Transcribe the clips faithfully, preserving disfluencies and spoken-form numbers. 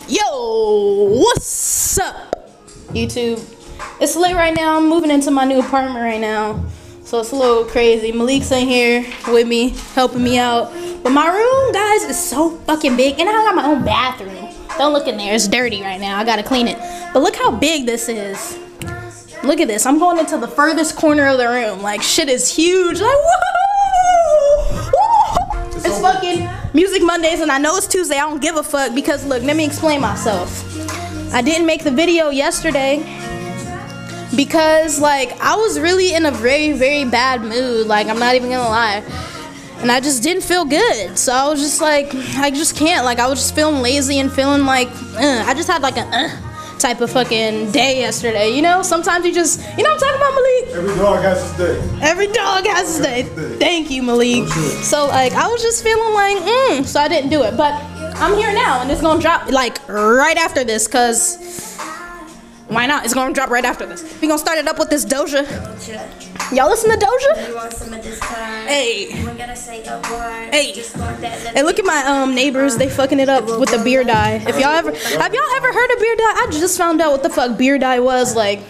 Yo, what's up, YouTube? It's late right now. I'm moving into my new apartment right now, so it's a little crazy. Malik's in here with me, helping me out. But my room, guys, is so fucking big, and I got my own bathroom. Don't look in there. It's dirty right now. I gotta clean it. But look how big this is. Look at this. I'm going into the furthest corner of the room. Like, shit is huge. Like, whoa! Whoa! It's fucking Music Mondays, and I know it's Tuesday. I don't give a fuck because, look, let me explain myself. I didn't make the video yesterday because, like, I was really in a very, very bad mood. Like, I'm not even gonna lie. And I just didn't feel good. So I was just like, I just can't. Like, I was just feeling lazy and feeling like, uh, I just had like a uh, type of fucking day yesterday, you know? Sometimes you just, you know what I'm talking about, Malik? Every dog has its day. Every dog has its day. Thank you, Malik. Oh, so, like, I was just feeling like, mm, so I didn't do it. But I'm here now, and it's gonna drop, like, right after this, because why not? It's gonna drop right after this. We're gonna start it up with this Doja. Y'all listen to Doja? You want some of this time? Hey. We're gonna say a word. Hey. Just want that Hey, look at my um neighbors. They fucking it up with the beer dye. If y'all ever, have y'all ever heard of beer dye? I just found out what the fuck beer dye was like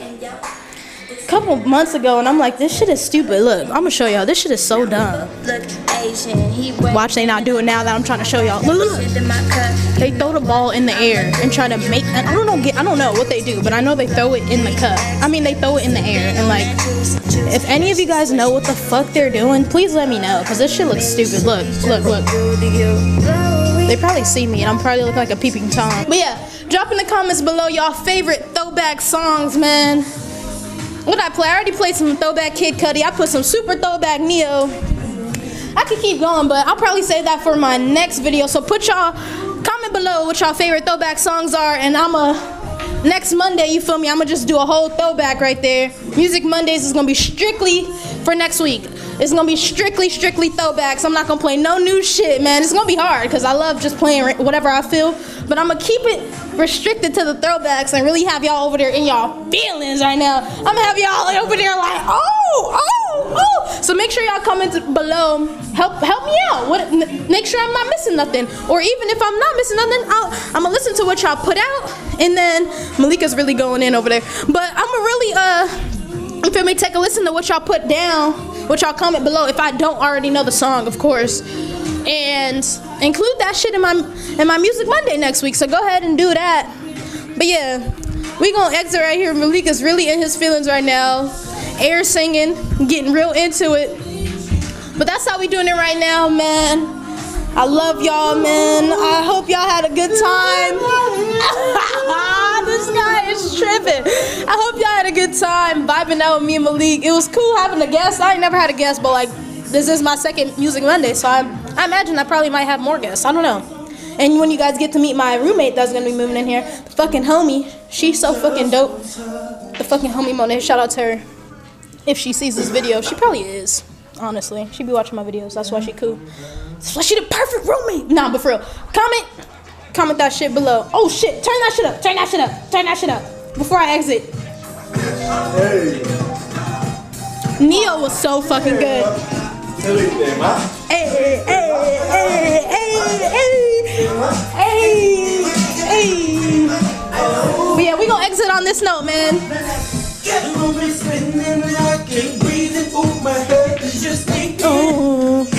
a couple months ago, and I'm like, this shit is stupid. Look, I'm gonna show y'all. This shit is so dumb. Look, Asian. He Watch, they not do it now that I'm trying to show y'all. Look, look. They throw the ball in the air and try to make. I don't know. I don't know what they do, but I know they throw it in the cup. I mean, they throw it in the air, and like, if any of you guys know what the fuck they're doing, please let me know, cause this shit looks stupid. Look, look, look. They probably see me, and I'm probably looking like a peeping Tom. But yeah, drop in the comments below y'all favorite throwback songs, man. What did I play? I already played some throwback Kid Cudi. I put some super throwback Neo. I could keep going, but I'll probably save that for my next video. So put y'all, comment below what y'all favorite throwback songs are, and I'ma, next Monday, you feel me, I'ma just do a whole throwback right there. Music Mondays is gonna be strictly for next week. It's gonna be strictly, strictly throwbacks. I'm not gonna play no new shit, man. It's gonna be hard, because I love just playing whatever I feel, but I'm gonna keep it restricted to the throwbacks and really have y'all over there in y'all feelings right now. I'm gonna have y'all over there like, oh, oh, oh. So make sure y'all comment below. Help help me out. What, make sure I'm not missing nothing. Or even if I'm not missing nothing, I'll, I'm gonna listen to what y'all put out. And then Malika's really going in over there. But I'm gonna really, uh, you feel me, take a listen to what y'all put down, what y'all comment below if I don't already know the song, of course. And include that shit in my in my Music Monday next week. So go ahead and do that. But yeah, we gonna exit right here. Malika's really in his feelings right now. Air singing, getting real into it. But that's how we doing it right now, man. I love y'all, man. I hope y'all had a good time. This guy is tripping. I hope y'all had a good time vibing out with me and Malik. It was cool having a guest. I ain't never had a guest, but like, this is my second Music Monday, so I, I imagine I probably might have more guests. I don't know. And when you guys get to meet my roommate that's gonna be moving in here, the fucking homie, she's so fucking dope. The fucking homie Monet, shout out to her. If she sees this video, she probably is, honestly. She be watching my videos, that's why she cool. That's why she the perfect roommate. Nah, but for real, comment, comment that shit below. Oh shit, turn that shit up, turn that shit up, turn that shit up, before I exit. Hey. Neo was so fucking good. Hey, hey, hey, hey, hey, hey, hey. But yeah, we gonna exit on this note, man. Oh.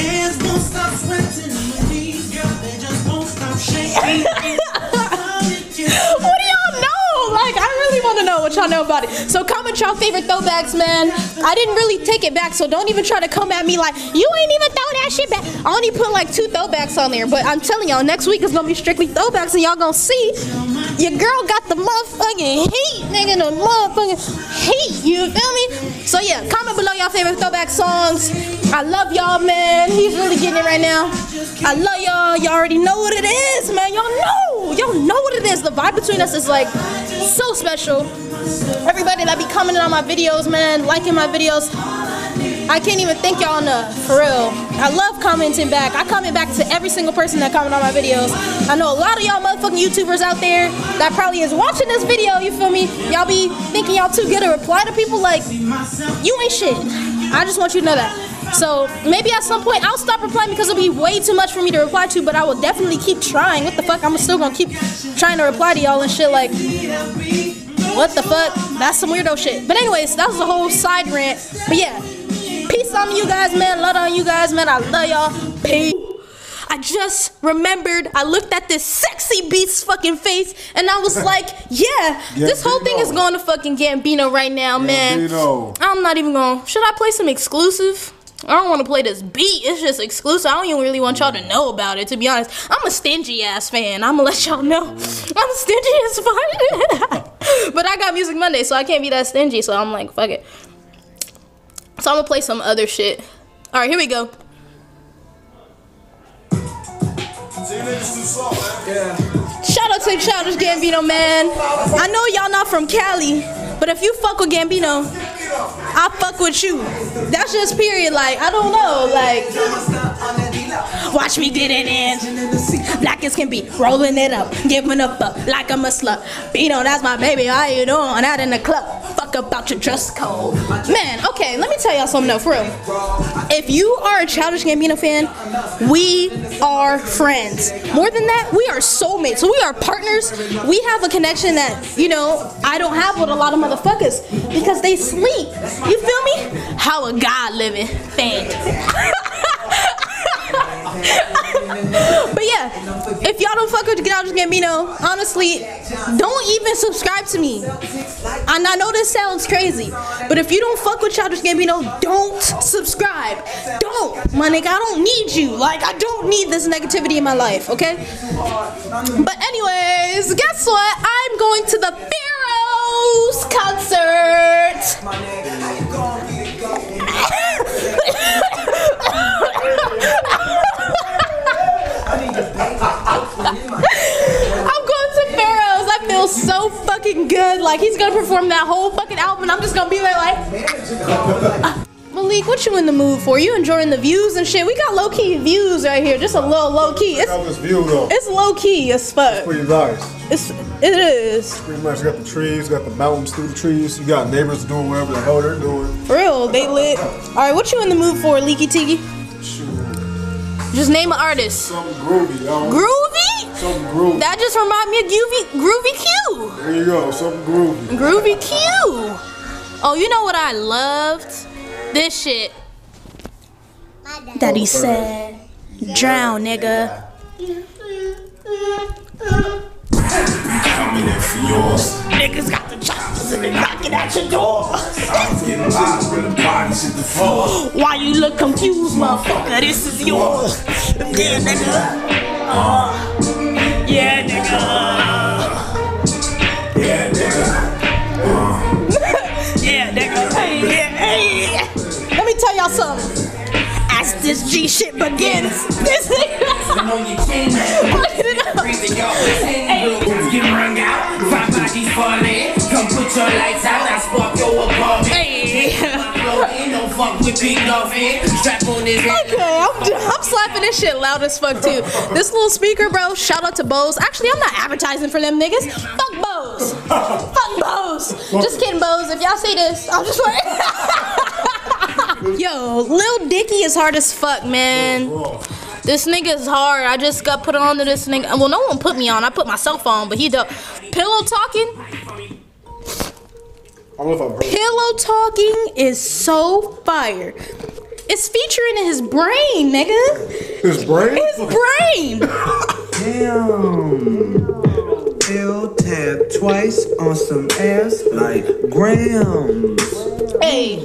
What do y'all know? Like, I really want to know what y'all know about it. So comment y'all favorite throwbacks, man. I didn't really take it back, so don't even try to come at me like, you ain't even throw that shit back. I only put like two throwbacks on there, but I'm telling y'all, next week is gonna be strictly throwbacks, and y'all gonna see your girl got the motherfucking heat, nigga, the motherfucking heat, you feel me? So yeah, comment below y'all favorite throwback songs. I love y'all, man. He's really getting it right now. I love y'all. Y'all already know what it is, man. Y'all know. Y'all know what it is. The vibe between us is like so special. Everybody that be commenting on my videos, man, liking my videos, I can't even thank y'all enough, for real. I love commenting back. I comment back to every single person that comment on my videos. I know a lot of y'all motherfucking YouTubers out there that probably is watching this video, you feel me? Y'all be thinking y'all too good to reply to people like, you ain't shit. I just want you to know that. So maybe at some point I'll stop replying because it'll be way too much for me to reply to, but I will definitely keep trying. What the fuck? I'm still gonna keep trying to reply to y'all and shit like, what the fuck? That's some weirdo shit. But anyways, that was a whole side rant. But yeah, peace on you guys, man. Love on you guys, man. I love y'all. Peace. I just remembered, I looked at this sexy beast's fucking face, and I was like, yeah, this whole thing is going to fucking Gambino right now, man. Gambino. I'm not even going, should I play some exclusive? I don't want to play this beat, it's just exclusive. I don't even really want y'all to know about it, to be honest. I'm a stingy ass fan, I'm gonna let y'all know. I'm stingy as fuck. But I got Music Monday, so I can't be that stingy, so I'm like, fuck it. So I'm gonna play some other shit. Alright, here we go. Shout out to Childish Gambino, man. I know y'all not from Cali, but if you fuck with Gambino, I fuck with you. That's just period. Like, I don't know. Like, watch me get it in. Black as can be, rolling it up, giving up, up like I'm a slut. Bino, that's my baby. How you doing? Out in the club. Fuck about your dress code. Man, okay, let me tell y'all something though, for real. If you are a Childish Gambino fan, we are friends. More than that, we are soulmates. So we are partners. We have a connection that, you know, I don't have with a lot of motherfuckers because they sleep. You feel me? How a God living thing. But yeah, if y'all don't fuck with Childish Gambino, honestly, don't even subscribe to me. And I know this sounds crazy, but if you don't fuck with Childish Gambino, don't subscribe. Don't, my nigga, I don't need you. Like, I don't need this negativity in my life, okay? But anyways, guess what? I'm going to the PHAROS concert. I'm going to PHAROS. I feel so fucking good. Like, he's gonna perform that whole fucking album and I'm just gonna be there like uh, Malik, what you in the mood for? You enjoying the views and shit? We got low-key views right here. Just a little low-key. It's, this view, though. It's low-key as fuck. It's pretty nice. It's, it is. Pretty much, you got the trees, you got the mountains through the trees. You got neighbors doing whatever the hell they're doing. For real, they lit. Alright, what you in the mood for, Leaky Tiki? Just name an artist. Something groovy, y'all. Groovy? Something groovy. That just remind me of Groovy, Groovy Q. There you go, something groovy. Groovy Q. Oh, you know what I loved? This shit. Daddy said, drown, nigga. Coming in for yours. Niggas got the choppers and they knocking at your door. I'm getting loud with the bodies hit the floor. Why you look confused, motherfucker? This is yours. Yeah, nigga. Uh, yeah, nigga. Yeah, nigga. Uh. Yeah, nigga. Hey, yeah, hey. Let me tell y'all something. As this G shit begins, this nigga. Look at it up. Hey. Get rung out, five bodies falling. Come put your lights out, I spark your apartment. Hey. Don't fuck with Big Dolphin. Strap on his head. Okay, I'm, I'm slapping this shit loud as fuck too. This little speaker, bro. Shout out to Bose. Actually, I'm not advertising for them niggas. Fuck Bose. Fuck Bose. Just kidding, Bose. If y'all see this, I'm just like. Yo, Lil Dicky is hard as fuck, man. This nigga is hard. I just got put on to this nigga. Well, no one put me on. I put myself on, but he dope. Pillow Talking. I don't know if I've heard Pillow Talking is so fire. It's featuring his brain, nigga. his brain? His brain. Damn. Bill tap twice on some ass like grams. Hey.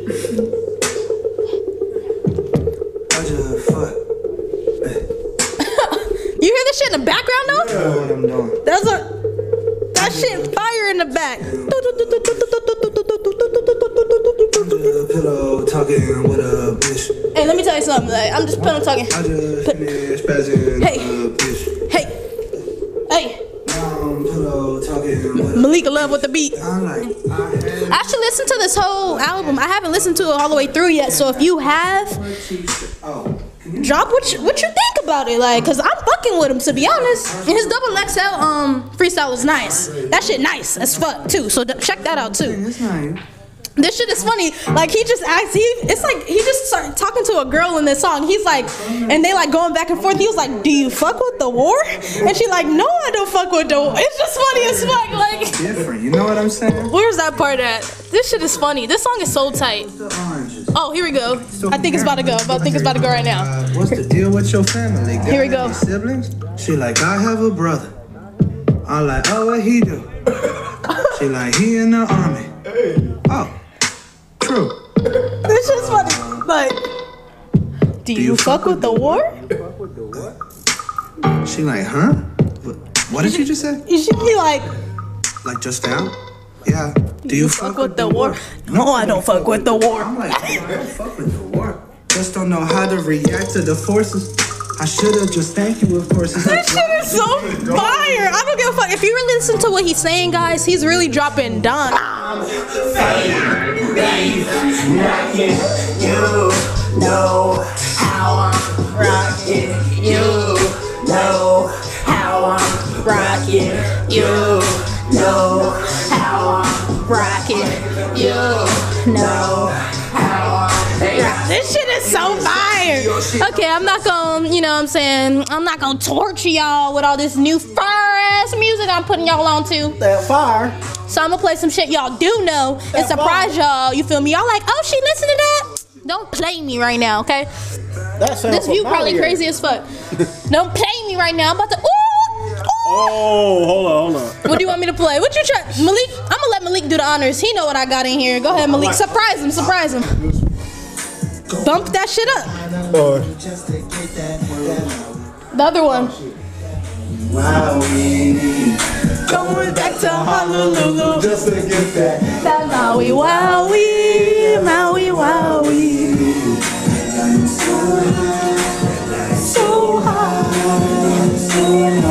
You hear this shit in the background though? Yeah, what I'm doing. That's a that shit fire in the back. Pillow talking with a bitch. Hey, let me tell you something. Like, I'm just pillow talking. I just finished spazzing Hey. a bitch. Hey, hey. Um, pillow talking with a Malika Love with the beat. I like. I I should listen to this whole album. I haven't listened to it all the way through yet. So if you have, oh. drop what you, what you think about it. Like, cause I'm fucking with him to be honest. And his double X L um freestyle was nice. That shit nice as fuck too. So d- check that out too. It's nice. This shit is funny. Like he just acts. He it's like he just started talking to a girl in this song. He's like, and they like going back and forth. He was like, "Do you fuck with the war?" And she like, "No, I don't fuck with the war." It's just funny as fuck. Like different. You know what I'm saying? Where's that part at? This shit is funny. This song is so tight. Oh, here we go. I think it's about to go. I think it's about to go right now. Uh, what's the deal with your family? Got Here we go. any siblings? She like, I have a brother. I'm like, oh, what he do? She like, he in the army. Oh, true. This shit's funny. Like, do you, you fuck, fuck with the war? She like, huh? What, what did you just say? You should be like, like just now? Yeah. Do, do you, you fuck, fuck with, with the war? war? No, I don't fuck with the war. I'm like, I don't fuck with the war. Just don't know how to react to the forces. I should have just thanked you, of course. This shit is so fire. I don't give a fuck. If you really listen to what he's saying, guys, he's really dropping down. You know how I'm rocking. You know how I'm rocking. You know how I'm rocking. You know how I'm. This shit is so fire. Okay, I'm not gonna, you know what I'm saying, I'm not gonna torture y'all with all this new fire-ass music I'm putting y'all on to. That fire. So I'm gonna play some shit y'all do know and surprise y'all, you feel me? Y'all like, oh, she listen to that? Don't play me right now, okay? That this view probably crazy as fuck. Don't play me right now. I'm about to, ooh, ooh. Oh, hold on, hold on. What do you want me to play? What you try? Malik, I'm gonna let Malik do the honors. He know what I got in here. Go ahead, Malik. Surprise him, surprise him. Bump that shit up. Uh, the other one. Going back to Honolulu just to get that. That Maui Wowie, Maui Wowie. So high, so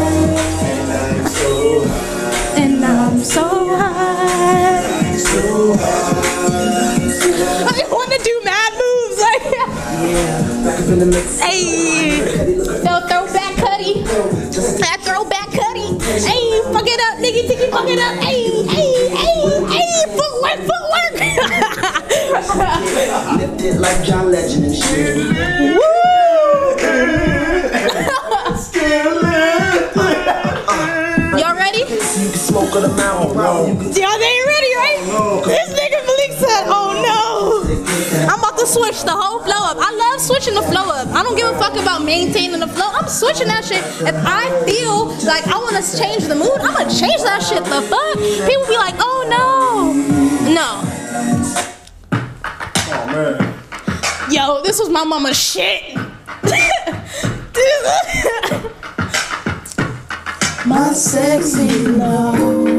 high, and I'm so high, so high. I want to do mad moves like hey, no throwback cutty, that throwback cutty. Hey, fuck it up, nigga, tiki, fuck it up. Hey, hey, hey, hey, footwork, footwork. Lifted like John Legend and shit. Woo! Y'all ready? You can smoke on the mountain, bro. Y'all ain't ready, right? This nigga Malik said, oh no. I'm about to switch the whole flow up. I love switching the flow up. I don't give a fuck about maintaining the flow. I'm switching that shit. If I feel like I want to change the mood, I'm going to change that shit. The fuck? People be like, oh no. No. oh man. Yo, this was my mama's shit. My sexy love.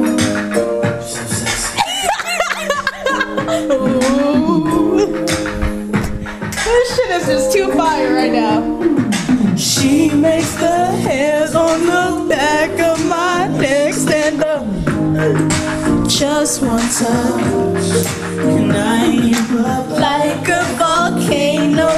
This shit is just too fire right now. She makes the hairs on the back of my neck stand up. Just one touch, and I erupt like a volcano.